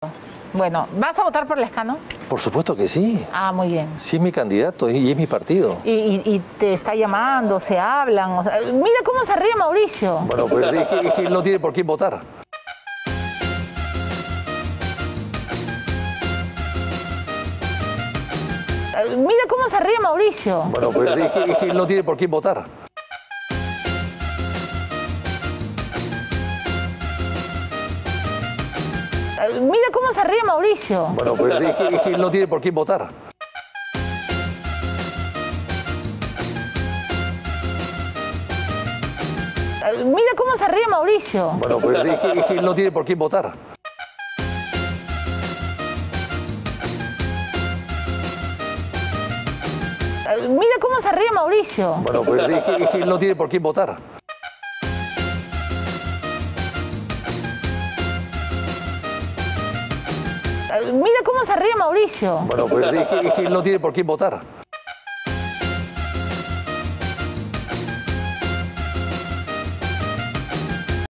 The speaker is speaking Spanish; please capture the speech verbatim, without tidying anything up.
Bueno, ¿vas a votar por Lescano? Por supuesto que sí. Ah, muy bien. Sí es mi candidato y es mi partido. Y, y, y te está llamando, se hablan. O sea, mira cómo se ríe Mauricio. Bueno, pues es que, es que él no tiene por quién votar. Mira cómo se ríe Mauricio. Bueno, pues es que, es que él no tiene por quién votar. Mira cómo se ríe Mauricio. Bueno, pues es que, es que él no tiene por quién votar. Mira cómo se ríe Mauricio. Bueno, pues es que, es que él no tiene por quién votar. Mira cómo se ríe Mauricio. Bueno, pues es que, es que él no tiene por quién votar. Mira cómo se ríe Mauricio. Bueno, pues es que, es que él no tiene por quién votar.